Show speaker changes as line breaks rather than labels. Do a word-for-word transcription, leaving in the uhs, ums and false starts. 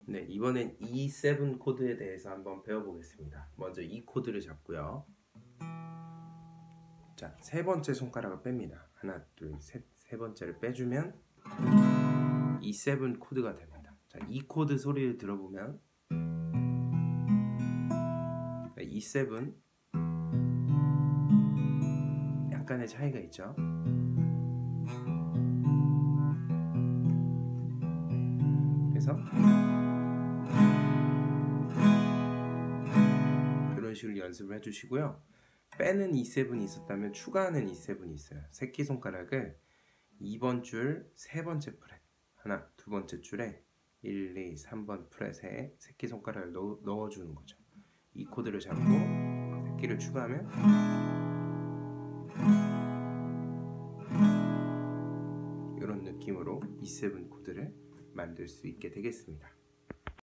네, 이번엔 이 세븐 코드에 대해서 한번 배워보겠습니다. 먼저 이 코드를 잡고요. 자, 세 번째 손가락을 뺍니다. 하나, 둘, 셋. 세 번째를 빼주면 이 세븐 코드가 됩니다. 자, 이 코드 소리를 들어보면 이 세븐 약간의 차이가 있죠. 그래서 이런 식으로 연습을 해주시고요. 빼는 이 세븐이 있었다면 추가하는 이 세븐이 있어요. 새끼손가락을 이 번 줄 세 번째 프렛, 하나, 두 번째 줄에 일, 이, 삼 번 프렛에 새끼손가락을 넣어, 넣어주는 거죠. 이 코드를 잡고 새끼를 추가하면 이런 느낌으로 이 세븐 코드를 만들 수 있게 되겠습니다.